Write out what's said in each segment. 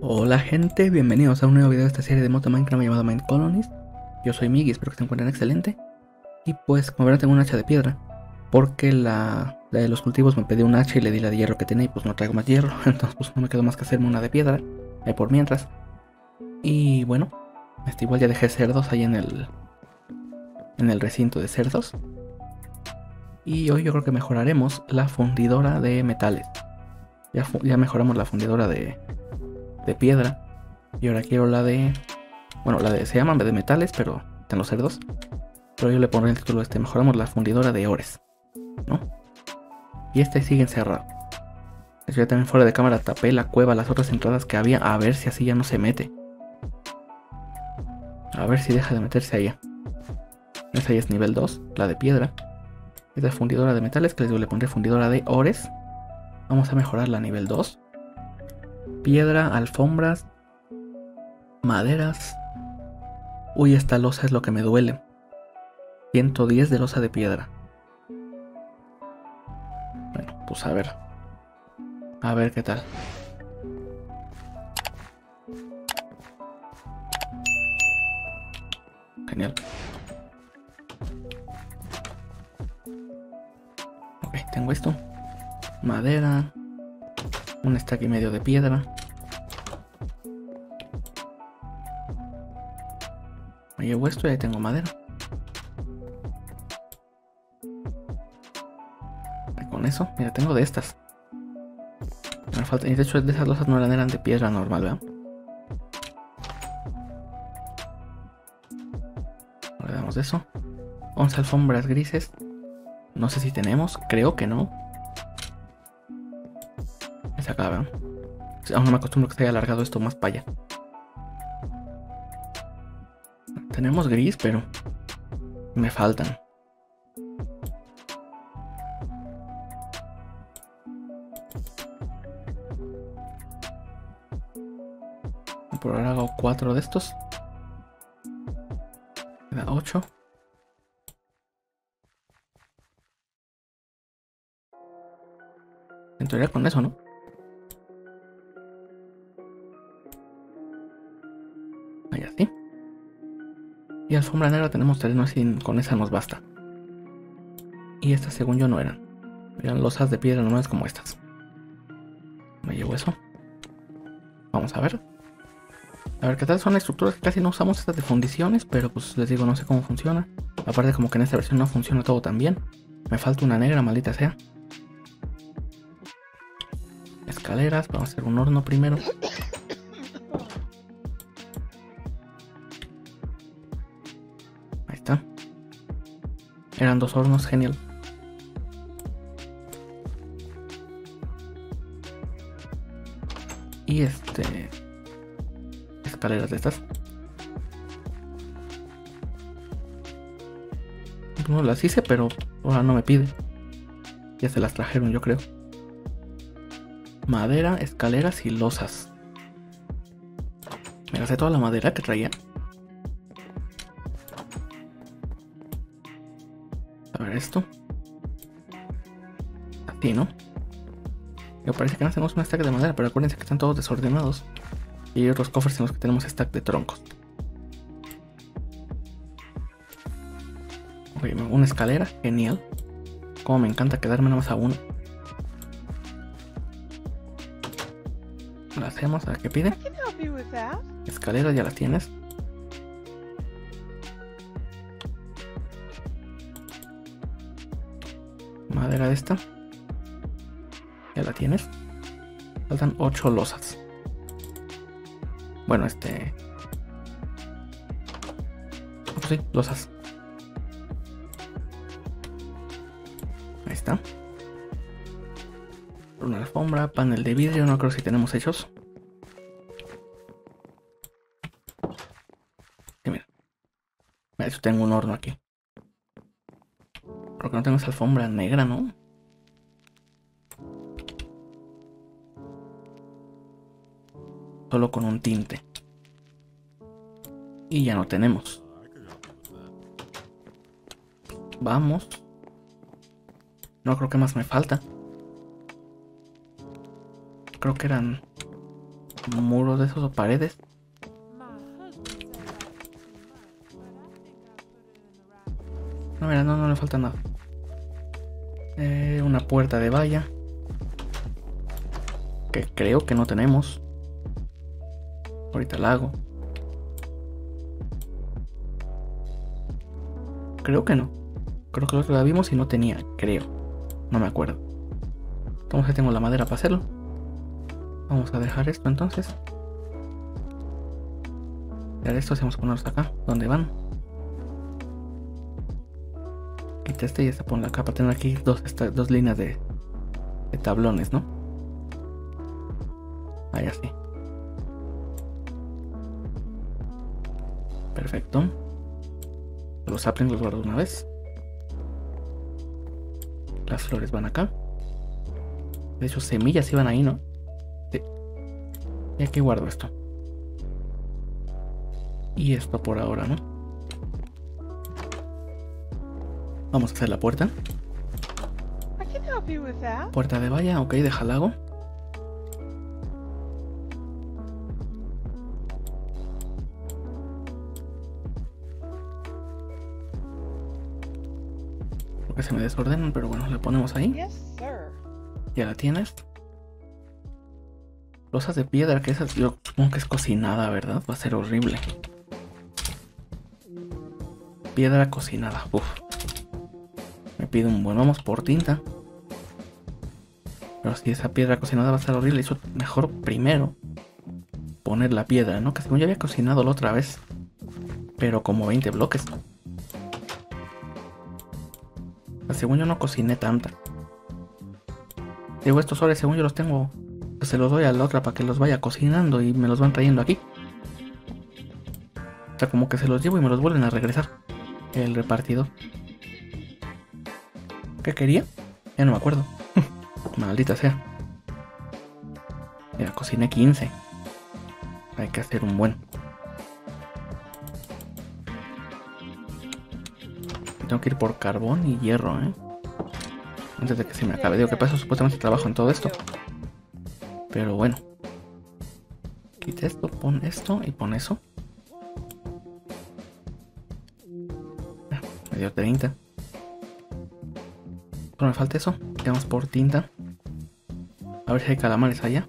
Hola gente, bienvenidos a un nuevo video de esta serie de modo Minecraft llamada Mine Colonies. Yo soy Miggy, espero que se encuentren excelente. Y pues como verán tengo un hacha de piedra, porque la de los cultivos me pedí un hacha y le di la de hierro que tenía y pues no traigo más hierro. Entonces pues no me quedó más que hacerme una de piedra, por mientras. Y bueno, igual ya dejé cerdos ahí en el recinto de cerdos. Y hoy yo creo que mejoraremos la fundidora de metales. Ya mejoramos la fundidora de piedra. Y ahora quiero la de... Bueno, se llama de metales, pero están los cerdos. Pero yo le pondré el título mejoramos la fundidora de ores, ¿no? Y sigue encerrado. Yo también fuera de cámara tapé la cueva, las otras entradas que había, a ver si así ya no se mete. A ver si deja de meterse allá. Esa ya es nivel 2, la de piedra. Esta es fundidora de metales, que les digo, le pondré fundidora de ores. Vamos a mejorarla a nivel 2. Piedra, alfombras, maderas. Uy, esta losa es lo que me duele. 110 de losa de piedra. Bueno, pues a ver. A ver qué tal. Genial. Ok, tengo esto. Madera. Un stack y medio de piedra. Me llevo esto y ahí tengo madera. Y con eso, mira, tengo de estas. Me falta, y de hecho de esas losas no eran de piedra normal, ¿verdad? Ahora damos de eso. 11 alfombras grises. No sé si tenemos, creo que no. Es acá, ¿verdad? Aún no me acostumbro que se haya alargado esto más para allá. Tenemos gris, pero me faltan. Por ahora hago 4 de estos. Queda 8. En teoría con eso, ¿no? Ahí así. Y alfombra negra tenemos 3, no sé si con esa nos basta. Y estas según yo no eran. Eran losas de piedra normales como estas. Me llevo eso. Vamos a ver. A ver qué tal, son estructuras que casi no usamos, estas de fundiciones, pero pues les digo, no sé cómo funciona. Aparte como que en esta versión no funciona todo tan bien. Me falta una negra, maldita sea. Escaleras, vamos a hacer un horno primero. Ahí está. Eran 2 hornos, genial. Y escaleras de estas. No las hice, pero ahora no me pide. Ya se las trajeron, yo creo. Madera, escaleras y losas. Me gasté toda la madera que traía. A ver esto. Así, ¿no? Me parece que no tenemos un stack de madera, pero acuérdense que están todos desordenados. Y hay otros cofres en los que tenemos stack de troncos. Ok, una escalera, genial. Como me encanta quedarme nomás a uno. La hacemos, a ver qué pide. Escaleras ya las tienes. Madera de esta. Ya la tienes. Faltan 8 losas. Bueno, pues sí, losas. Ahí está. Una alfombra, panel de vidrio, no creo si tenemos hechos. Sí, mira. De hecho tengo un horno aquí. Creo que no tengo esa alfombra negra, ¿no? Solo con un tinte. Y ya no tenemos. Vamos. No creo que más me falta. Creo que eran muros de esos o paredes. No, mira, no le falta nada. Una puerta de valla. Que creo que no tenemos. Ahorita la hago. Creo que no. Creo que lo otro la vimos y no tenía. Creo. No me acuerdo. Entonces tengo la madera para hacerlo. Vamos a dejar esto entonces. Y ahora esto hacemos ponerlos acá. ¿Dónde van? Quita este y este ponlo acá para tener aquí dos líneas de tablones, ¿no? Ahí así. Perfecto. Los saplings los guardo una vez. Las flores van acá. De hecho, semillas iban ahí, ¿no? Sí. Y aquí guardo esto. Y esto por ahora, ¿no? Vamos a hacer la puerta. Puerta de valla, ok, déjala hago. Porque se me desordenan, pero bueno, le ponemos ahí. Ya la tienes. Losas de piedra, que esas yo supongo que es cocinada, ¿verdad? Va a ser horrible. Piedra cocinada, uff. Me pide un buen, vamos por tinta. Pero si esa piedra cocinada va a estar horrible, eso mejor primero poner la piedra, ¿no? Que según yo había cocinado la otra vez, pero como 20 bloques. Según yo no cociné tanta. Digo, estos soles según yo los tengo, pues se los doy a la otra para que los vaya cocinando y me los van trayendo aquí. O sea, como que se los llevo y me los vuelven a regresar el repartidor. ¿Qué quería? Ya no me acuerdo. Maldita sea. Ya cociné 15. Hay que hacer un buen. Tengo que ir por carbón y hierro, antes de que se me acabe. Digo, que paso supuestamente trabajo en todo esto. Pero bueno. Quita esto, pon esto y pon eso. Me dio 30. Solo me falta eso. Vamos por tinta. A ver si hay calamares allá.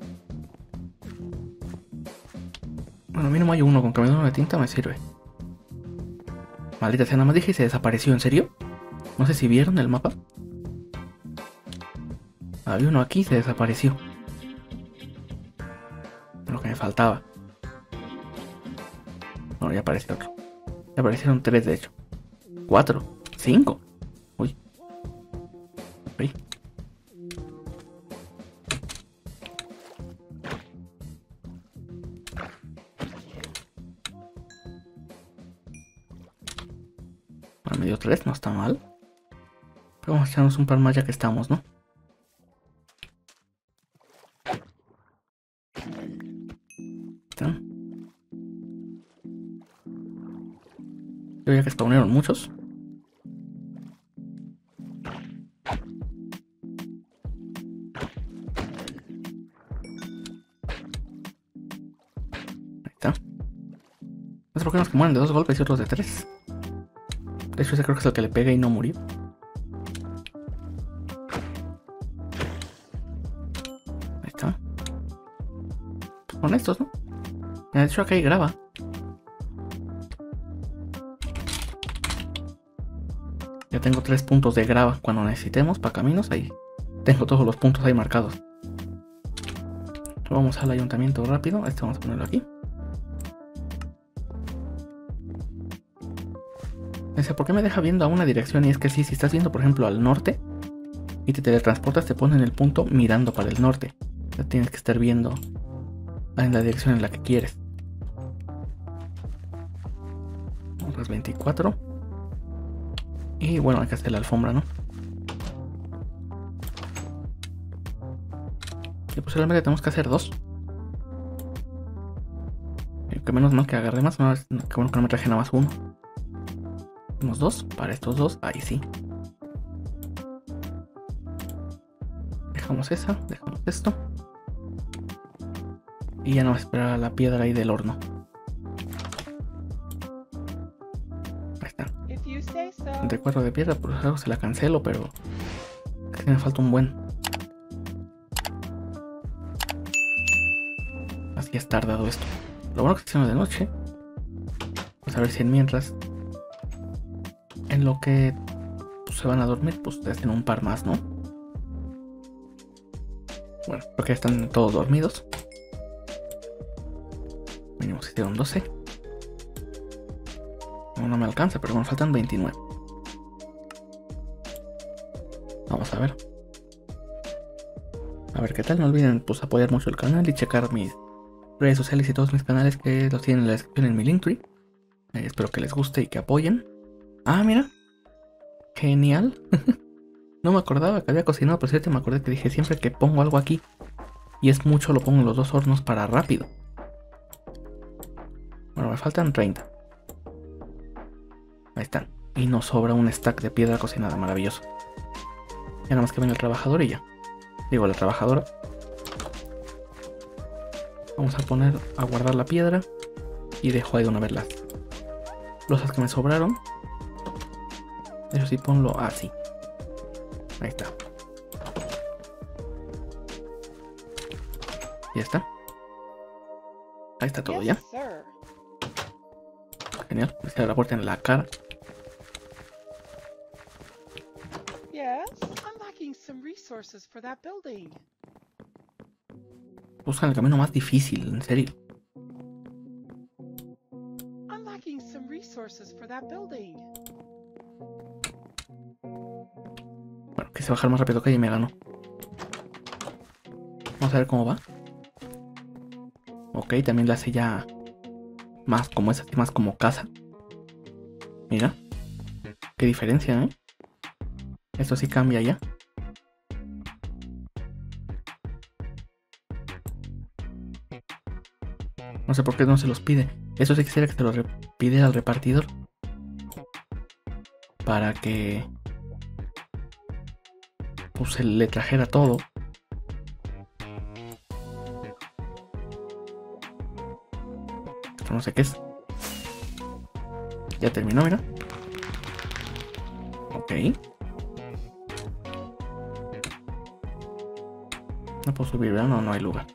Bueno, mínimo hay uno. Con que me dé uno de tinta me sirve. Maldita sea, nada más dije y se desapareció. ¿En serio? No sé si vieron el mapa. Había uno aquí y se desapareció. Lo que me faltaba. Bueno, ya apareció otro. Ya aparecieron 3 de hecho. 4, 5. Uy. Ok. Bueno, me dio 3, no está mal. Pero vamos a echarnos un par más ya que estamos, ¿no? Yo ya que spawnaron muchos. Ahí está. No sé por qué nos que mueren de 2 golpes y otros de 3. De hecho ese creo que es el que le pega y no murió. Ahí está. Pues con estos, ¿no? De hecho acá hay grava. Ya tengo 3 puntos de grava cuando necesitemos para caminos. Ahí tengo todos los puntos ahí marcados. Vamos al ayuntamiento rápido. Este vamos a ponerlo aquí. ¿Por qué me deja viendo a una dirección? Y es que sí, si estás viendo por ejemplo al norte y te teletransportas, te pone en el punto mirando para el norte. Ya tienes que estar viendo en la dirección en la que quieres. Otras 24. Y bueno, hay que hacer la alfombra, ¿no? Y posiblemente tenemos que hacer 2. Que menos mal que agarré más. No, que bueno que no me traje nada más 1. Hacemos 2 para estos 2. Ahí sí. Dejamos esa. Dejamos esto. Y ya no esperar a la piedra ahí del horno. Ahí está. Entre 4 de piedra, por eso se la cancelo, pero es que me falta un buen. Así es tardado esto. Lo bueno que se de noche. Pues a ver si en mientras, en lo que pues, se van a dormir, pues hacen un par más, ¿no? Bueno, porque están todos dormidos. Mínimo si hicieron 12. No me alcanza, pero bueno, faltan 29. Vamos a ver. A ver qué tal. No olviden pues apoyar mucho el canal y checar mis redes sociales y todos mis canales que los tienen en la descripción en mi Linktree. Espero que les guste y que apoyen. Ah, mira. Genial. No me acordaba que había cocinado, por cierto me acordé que dije siempre que pongo algo aquí y es mucho lo pongo en los dos hornos para rápido. Bueno, me faltan 30. Ahí están. Y nos sobra un stack de piedra cocinada, maravilloso. Ya nada más que venga el trabajador y ya. Digo, la trabajadora. Vamos a poner a guardar la piedra y dejo ahí de una vez las losas que me sobraron. Eso sí, ponlo así. Ahí está. Ya está. Ahí está todo ya. Genial. Me cierra la puerta en la cara. Buscan el camino más difícil, en serio. Bueno, quise bajar más rápido que ella y me ganó. Vamos a ver cómo va. Ok, también la hace ya más como esa, más como casa. Mira. Qué diferencia, ¿eh? Esto sí cambia ya. No sé por qué no se los pide. Eso sí quisiera que se los pide al repartidor. Para que pues se le trajera todo. Esto no sé qué es. Ya terminó, mira. Ok. No puedo subir, ¿verdad? No hay lugar.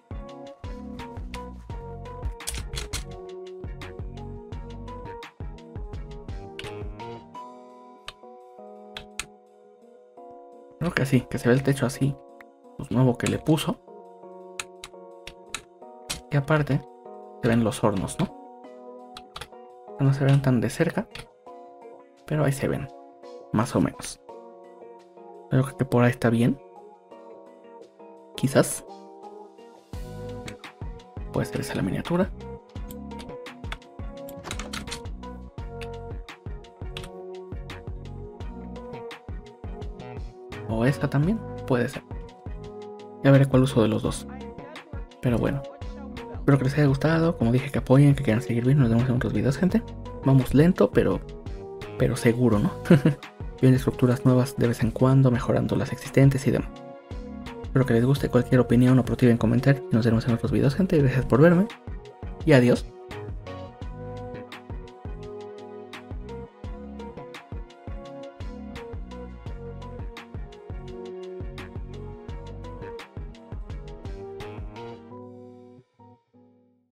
Creo que sí, que se ve el techo así. Pues nuevo que le puso. Y aparte, se ven los hornos, ¿no? No se ven tan de cerca. Pero ahí se ven. Más o menos. Creo que por ahí está bien. Quizás. Puede ser esa la miniatura. O esta también. Puede ser. Ya veré cuál uso de los dos. Pero bueno. Espero que les haya gustado. Como dije, que apoyen, que quieran seguir viendo. Nos vemos en otros videos, gente. Vamos lento, pero seguro, ¿no? Vienen estructuras nuevas de vez en cuando, mejorando las existentes y demás. Espero que les guste. Cualquier opinión o pro tip en comentar. Y nos vemos en otros videos, gente. Gracias por verme. Y adiós.